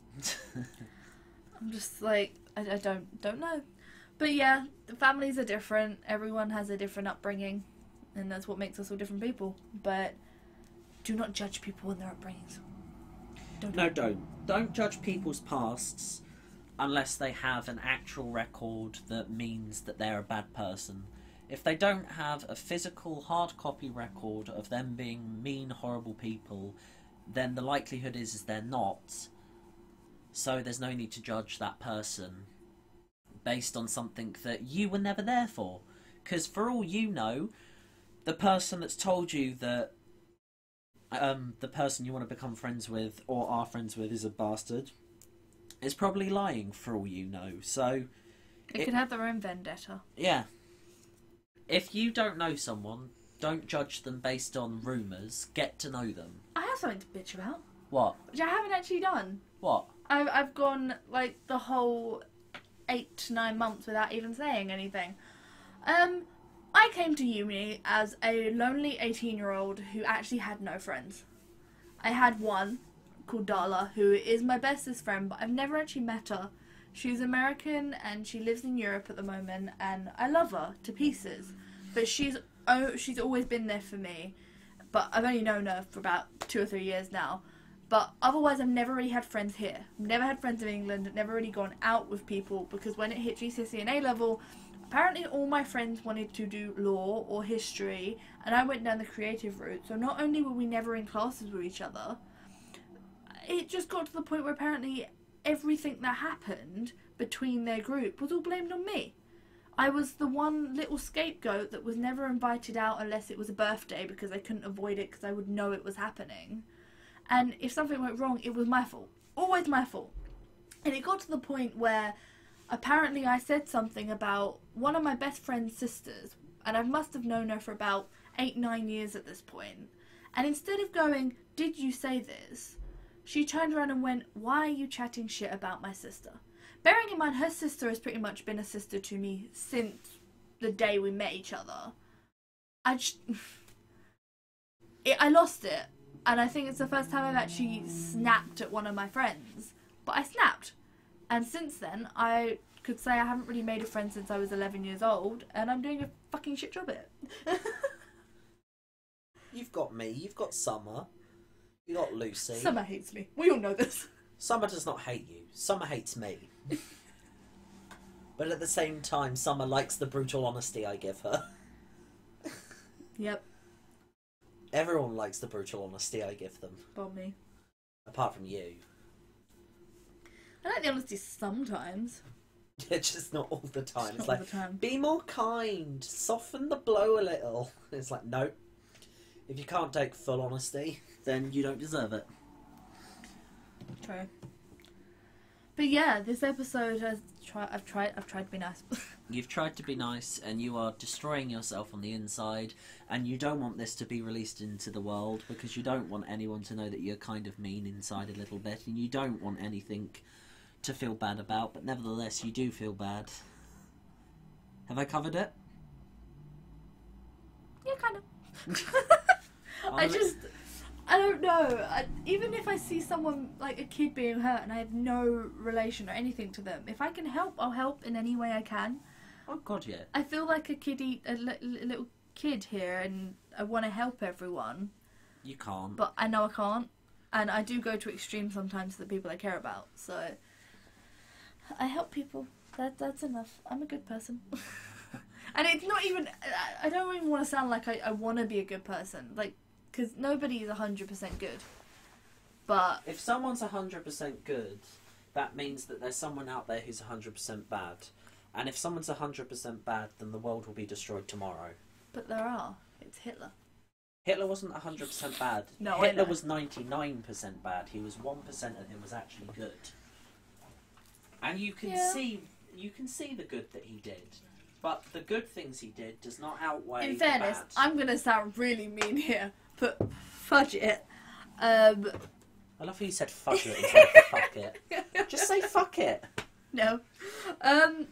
I'm just like, I, I don't don't know. But yeah, the families are different. Everyone has a different upbringing, and that's what makes us all different people. But do not judge people in their upbringings. Don't. No, don't. Don't judge people's pasts unless they have an actual record that means that they're a bad person. If they don't have a physical, hard copy record of them being mean, horrible people, then the likelihood is, is they're not. So there's no need to judge that person based on something that you were never there for. Because for all you know, the person that's told you that um, the person you want to become friends with or are friends with is a bastard is probably lying for all you know. So They it, could have their own vendetta. Yeah. If you don't know someone, don't judge them based on rumours. Get to know them. I have something to bitch about, What? which I haven't actually done. What? I've, I've gone like the whole eight to nine months without even saying anything. Um, I came to uni as a lonely eighteen-year-old who actually had no friends. I had one called Darla, who is my bestest friend, but I've never actually met her. She's American and she lives in Europe at the moment, and I love her to pieces. But she's oh, she's always been there for me. But I've only known her for about two or three years now. But otherwise, I've never really had friends here. Never had friends in England. Never really gone out with people, because when it hit G C S E and A level, apparently all my friends wanted to do law or history, and I went down the creative route. So not only were we never in classes with each other, it just got to the point where apparently everything that happened between their group was all blamed on me. I was the one little scapegoat that was never invited out unless it was a birthday, because I couldn't avoid it because I would know it was happening. And if something went wrong, it was my fault. Always my fault. And it got to the point where apparently I said something about one of my best friend's sisters, and I must have known her for about eight, nine years at this point. And instead of going, "Did you say this?" she turned around and went, "Why are you chatting shit about my sister?" Bearing in mind, her sister has pretty much been a sister to me since the day we met each other. I just... it, I lost it. And I think it's the first time I've actually snapped at one of my friends. But I snapped. And since then, I could say I haven't really made a friend since I was eleven years old, and I'm doing a fucking shit job at it. You've got me, you've got Summer, you got Lucy. Summer hates me. We all know this. Summer does not hate you. Summer hates me. But at the same time, Summer likes the brutal honesty I give her. Yep. Everyone likes the brutal honesty I give them. Bomb me. Apart from you. I like the honesty sometimes. It's just not all the time. Just It's not all like, the time. be more kind. Soften the blow a little. It's like, no. If you can't take full honesty, Then you don't deserve it. True. But yeah, this episode has tried. I've tried. I've tried to be nice. You've tried to be nice, and you are destroying yourself on the inside, and you don't want this to be released into the world, because you don't want anyone to know that you're kind of mean inside a little bit, and you don't want anything to feel bad about, but nevertheless you do feel bad. Have I covered it? Yeah, kind of. I I'm- just, I don't know. I, even if I see someone, like a kid being hurt, and I have no relation or anything to them, if I can help, I'll help in any way I can. Oh god, yeah. I feel like a kiddie, a li- little kid here, and I want to help everyone, You can't. but I know I can't, and I do go to extremes sometimes to the people I care about. So I help people. That that's enough. I'm a good person. And it's not even, I- I don't even want to sound like I, I want to be a good person. Like, because nobody is one hundred percent good. But... If someone's one hundred percent good, that means that there's someone out there who's one hundred percent bad. And if someone's one hundred percent bad, then the world will be destroyed tomorrow. But there are. It's Hitler. Hitler wasn't one hundred percent bad. No, I Hitler know. was ninety-nine percent bad. He was one percent and it was actually good. And you can Yeah. see you can see the good that he did. But the good things he did does not outweigh In the fairness, bad. I'm going to sound really mean here, but fudge it. Um, I love how you said fudge it instead of fuck it. Just say fuck it. no. Um,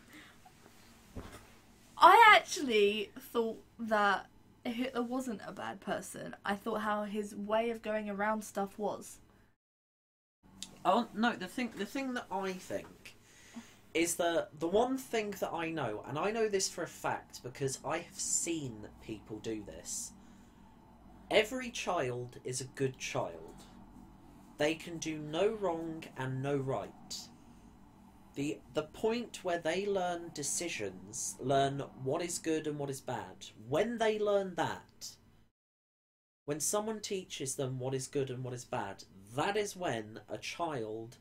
I actually thought that Hitler wasn't a bad person. I thought how his way of going around stuff was. Oh no, the thing the thing that I think is the the one thing that I know, and I know this for a fact because I have seen people do this. Every child is a good child. They can do no wrong and no right. The the point where they learn decisions, learn what is good and what is bad, when they learn that, when someone teaches them what is good and what is bad, that is when a child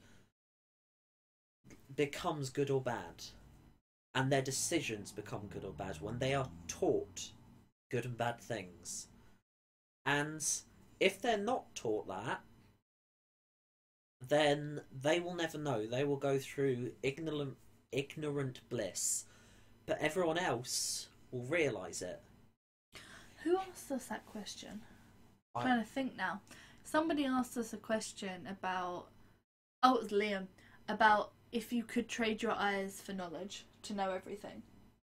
becomes good or bad. And their decisions become good or bad when they are taught good and bad things. And if they're not taught that, then they will never know. They will go through ignorant, ignorant bliss. But everyone else will realise it. Who asked us that question? I'm I- trying to think now. Somebody asked us a question about... Oh, it was Liam. About if you could trade your eyes for knowledge to know everything.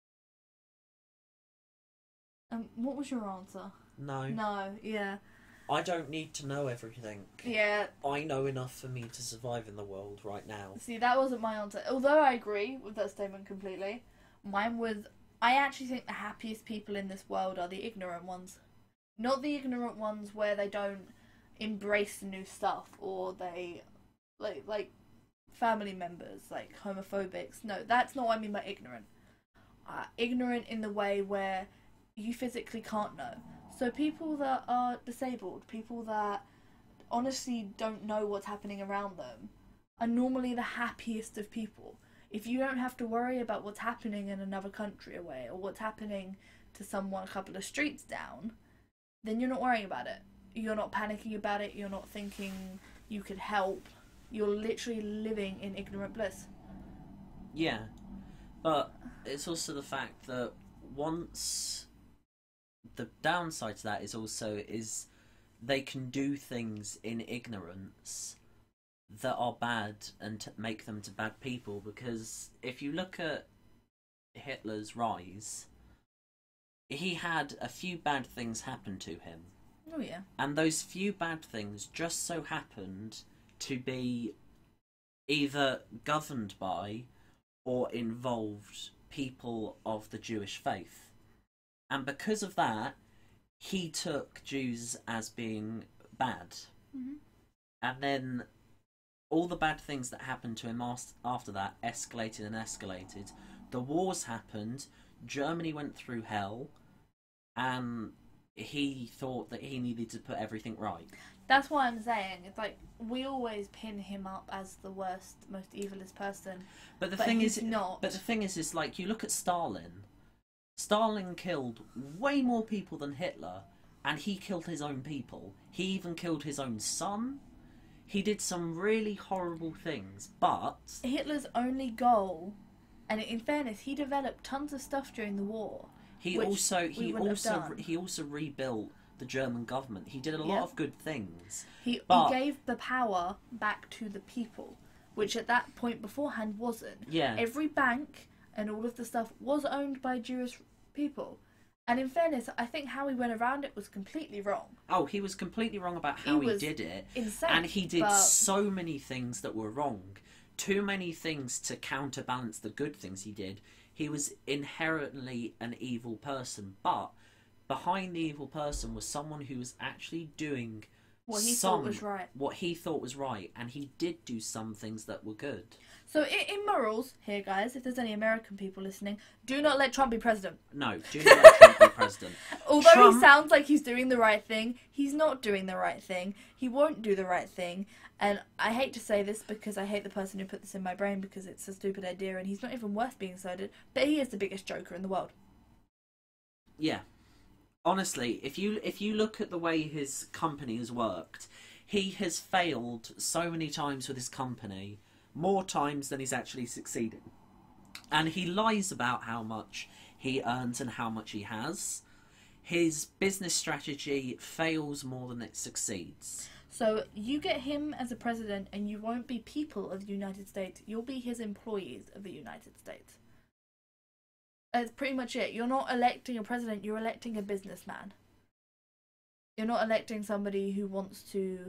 Um, what was your answer? No. No, yeah. I don't need to know everything. Yeah, I know enough for me to survive in the world right now. see, that wasn't my answer. Although I agree with that statement completely, mine was, I actually think the happiest people in this world are the ignorant ones. Not the ignorant ones where they don't embrace new stuff or they, like, like family members, like homophobics. No, that's not what I mean by ignorant. Uh, ignorant in the way where you physically can't know. So people that are disabled, people that honestly don't know what's happening around them, are normally the happiest of people. If you don't have to worry about what's happening in another country away or what's happening to someone a couple of streets down, then you're not worrying about it. You're not panicking about it. You're not thinking you could help. You're literally living in ignorant bliss. Yeah. But it's also the fact that once... The downside to that is also is they can do things in ignorance that are bad and t- make them to bad people, because if you look at Hitler's rise, he had a few bad things happen to him. Oh yeah. And those few bad things just so happened to be either governed by or involved people of the Jewish faith. And because of that, he took Jews as being bad. Mm-hmm. And then all the bad things that happened to him after that escalated and escalated. The wars happened, Germany went through hell, and he thought that he needed to put everything right. That's what I'm saying. It's like, we always pin him up as the worst, most evilest person. But the But thing he's is, not. But the thing is, is like you look at Stalin. Stalin killed way more people than Hitler, and he killed his own people. He even killed his own son. He did some really horrible things, but Hitler's only goal, and in fairness, he developed tons of stuff during the war. he which also we he wouldn't have also done. he also rebuilt the German government. He did a lot Yep. of good things. He, But- he gave the power back to the people, which at that point beforehand wasn't. Yeah. Every bank and all of the stuff was owned by Jewish people. And in fairness, I think how he went around it was completely wrong. Oh, he was completely wrong about how he, was did it. Insane. And he did but so many things that were wrong. Too many things to counterbalance the good things he did. He was inherently an evil person, but behind the evil person was someone who was actually doing What he some, thought was right. What he thought was right, and he did do some things that were good. So in, in morals, here guys, if there's any American people listening, do not let Trump be president. No, do not let Trump be president. Although Trump... he sounds like he's doing the right thing, he's not doing the right thing. He won't do the right thing. And I hate to say this because I hate the person who put this in my brain because it's a stupid idea and he's not even worth being cited, but he is the biggest joker in the world. Yeah. Honestly, if you if you look at the way his company has worked, he has failed so many times with his company, more times than he's actually succeeded. And he lies about how much he earns and how much he has. His business strategy fails more than it succeeds. So you get him as a president and you won't be people of the United States, you'll be his employees of the United States. That's pretty much it. You're not electing a president, you're electing a businessman. You're not electing somebody who wants to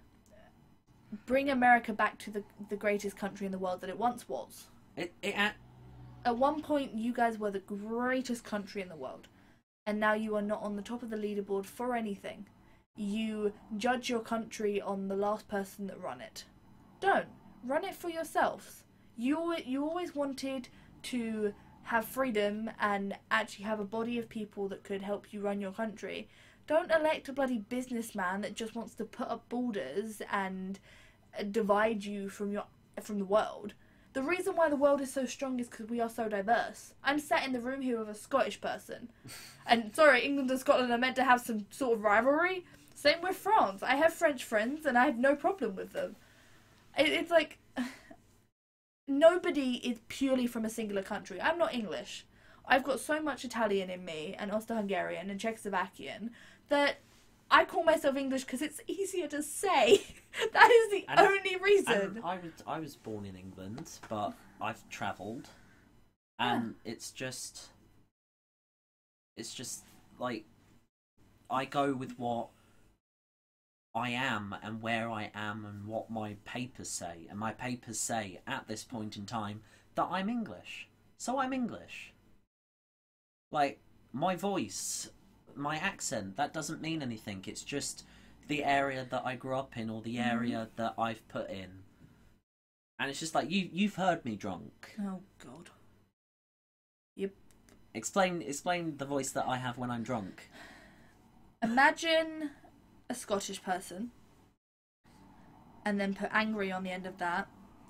bring America back to the the greatest country in the world that it once was. It, it at... At one point, you guys were the greatest country in the world. And now you are not on the top of the leaderboard for anything. You judge your country on the last person that run it. Don't. Run it for yourselves. You, you always wanted to have freedom and actually have a body of people that could help you run your country. Don't elect a bloody businessman that just wants to put up borders and divide you from your from the world. The reason why the world is so strong is because we are so diverse. I'm sat in the room here with a Scottish person. And sorry, England and Scotland are meant to have some sort of rivalry. Same with France. I have French friends and I have no problem with them. It, it's like... Nobody is purely from a singular country. I'm not English. I've got so much Italian in me, and Austro-Hungarian and Czechoslovakian, that I call myself English because it's easier to say. That is the and, only reason. I was, I was born in England, but I've travelled. And yeah. it's just... It's just, like... I go with what I am and where I am and what my papers say. And my papers say, at this point in time, that I'm English. So I'm English. Like, my voice, my accent, that doesn't mean anything. It's just the area that I grew up in or the area mm. that I've put in. And it's just like, you, you've heard me drunk. Oh, God. Yep. Explain, explain the voice that I have when I'm drunk. Imagine a Scottish person and then put angry on the end of that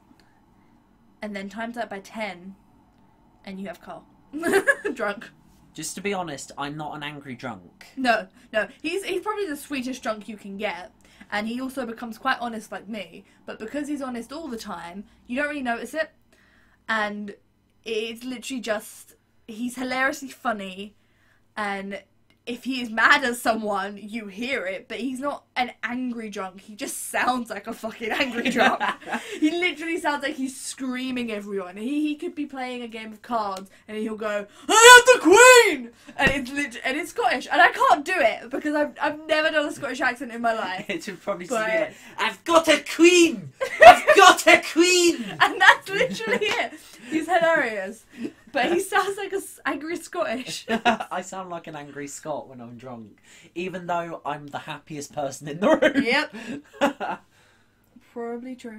and then times that by ten and you have Carl. Drunk. Just to be honest, I'm not an angry drunk. No, no. He's he's probably the sweetest drunk you can get. And he also becomes quite honest like me. But because he's honest all the time, you don't really notice it. And it's literally just... He's hilariously funny. And if he is mad at someone, you hear it. But he's not an angry drunk. He just sounds like a fucking angry drunk. He literally sounds like he's screaming at everyone. He he could be playing a game of cards and he'll go, "I am the Queen!" And it's lit- and it's Scottish. And I can't do it because I've I've never done a Scottish accent in my life. It would probably but... be like, "I've got a queen! I've got a queen!" And that's literally it. He's hilarious. But he sounds like an angry Scottish. I sound like an angry Scot when I'm drunk. Even though I'm the happiest person in the room. Yep. Probably true.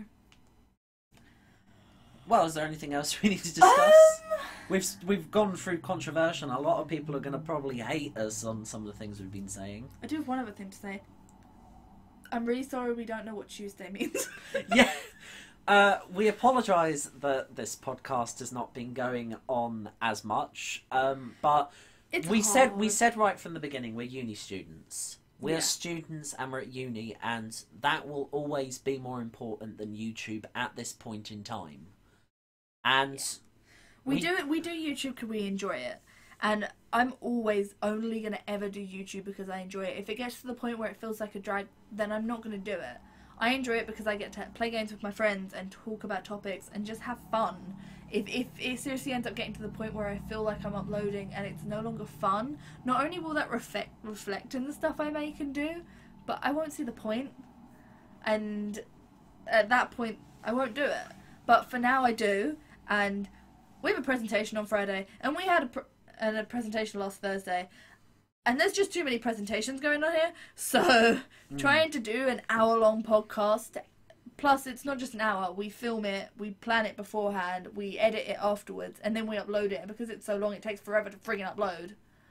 Well, is there anything else we need to discuss? Um, we've we've gone through controversial. A lot of people are going to probably hate us on some of the things we've been saying. I do have one other thing to say. I'm really sorry we don't know what Tuesday means. Yeah. Uh, we apologise that this podcast has not been going on as much, um, but it's we hard. said we said right from the beginning we're uni students. We're Yeah. students and we're at uni, and that will always be more important than YouTube at this point in time. And yeah. we, we do it. We do YouTube because we enjoy it, and I'm always only gonna ever do YouTube because I enjoy it. If it gets to the point where it feels like a drag, then I'm not gonna do it. I enjoy it because I get to play games with my friends and talk about topics and just have fun. If, if it seriously ends up getting to the point where I feel like I'm uploading and it's no longer fun, not only will that reflect, reflect in the stuff I make and do, but I won't see the point. And at that point, I won't do it. But for now, I do. And we have a presentation on Friday, and we had a, pr- and a presentation last Thursday. And there's just too many presentations going on here, so Mm. Trying to do an hour-long podcast, plus it's not just an hour. We film it, we plan it beforehand, we edit it afterwards, and then we upload it. And because it's so long, it takes forever to friggin' upload.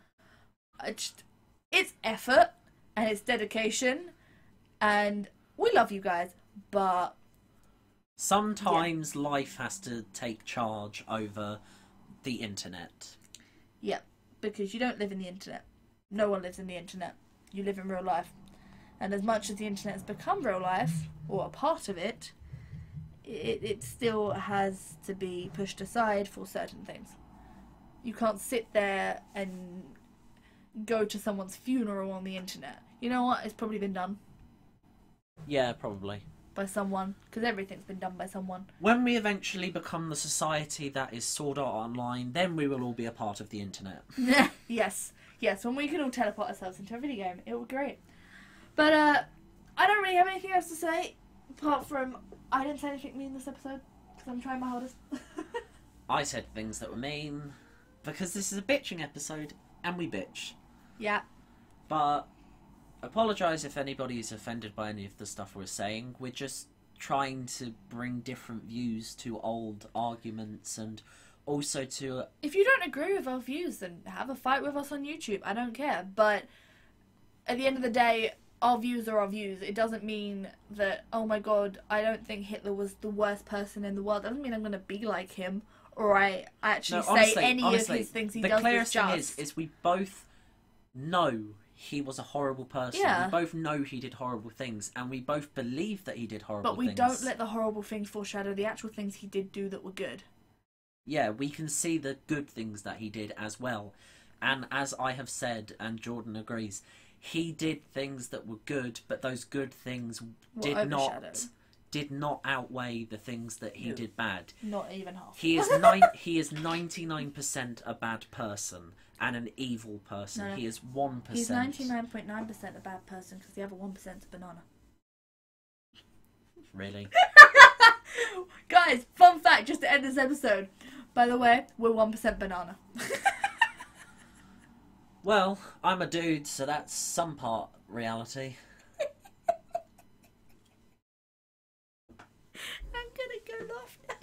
It's, it's effort, and it's dedication, and we love you guys, but... Sometimes yeah. life has to take charge over the internet. Yeah, because you don't live in the internet. No one lives in the internet. You live in real life. And as much as the internet has become real life, or a part of it, it, it still has to be pushed aside for certain things. You can't sit there and go to someone's funeral on the internet. You know what? It's probably been done. Yeah, probably. By someone, because everything's been done by someone. When we eventually become the society that is Sword Art Online, then we will all be a part of the internet. Yes, yes, when we can all teleport ourselves into a video game, it will be great. But, uh, I don't really have anything else to say, apart from, I didn't say anything mean this episode, because I'm trying my hardest. I said things that were mean, because this is a bitching episode, and we bitch. Yeah. But... apologise if anybody is offended by any of the stuff we're saying. We're just trying to bring different views to old arguments, and also to... If you don't agree with our views, then have a fight with us on YouTube. I don't care. But at the end of the day, our views are our views. It doesn't mean that, oh my god, I don't think Hitler was the worst person in the world. It doesn't mean I'm going to be like him, or I actually no, say honestly, any honestly, of his things he the does clearest with thing just. is, is we both know he was a horrible person. Yeah. We both know he did horrible things, and we both believe that he did horrible But we things. don't let the horrible things foreshadow the actual things he did do that were good. Yeah, we can see the good things that he did as well. And as I have said, and Jordan agrees, he did things that were good, but those good things Were did not overshadowed. did not outweigh the things that he No. did bad. Not even half. He is nine. He is ninety nine percent a bad person and an evil person. No, no. He is one percent. He's ninety-nine point nine percent a bad person because the other one percent is a banana. Really? Guys, fun fact just to end this episode. By the way, we're one percent banana. Well, I'm a dude, so that's some part reality. I'm gonna go off now.